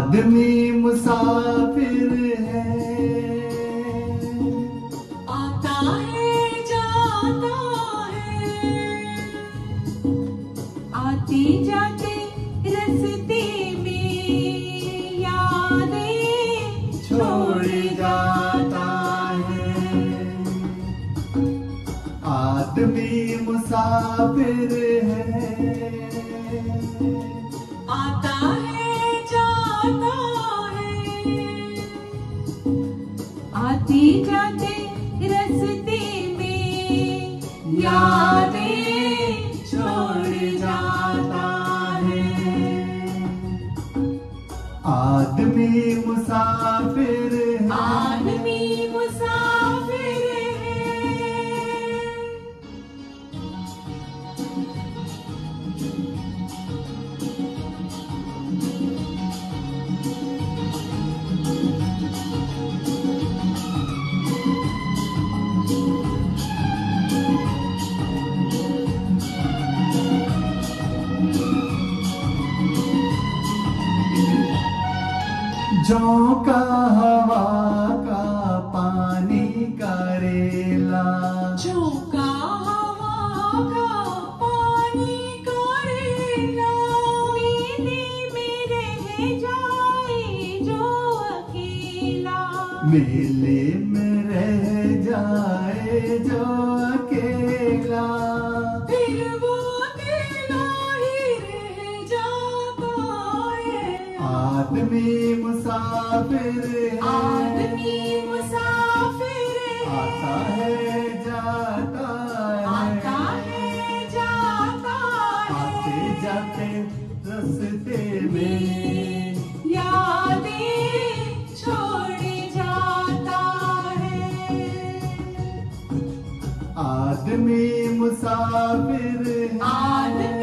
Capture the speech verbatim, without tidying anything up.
आदमी मुसाफिर है, आता है जाता है, आते जाते रास्ते में यादें छोड़ जाता है। आदमी मुसाफिर है, आता है जाता है, आते जाते रास्ते में यादें छोड़ जाता है। आदमी मुसाफिर है, आदमी मुसाफिर है। झोंका हवा का पानी करेला, झोंका हवा का पानी करेला, मेले में रह जाए जो अकेला, मेले में रह जाए जो अकेला, फिर वो अकेला ही रह जाता है। आदमी मुसाफिर है, आदमी मुसाफिर है, आता है जाता आता है, है जाता आते है, जाते रास्ते में यादें छोड़ जाता है। आदमी मुसाफिर है। आदमी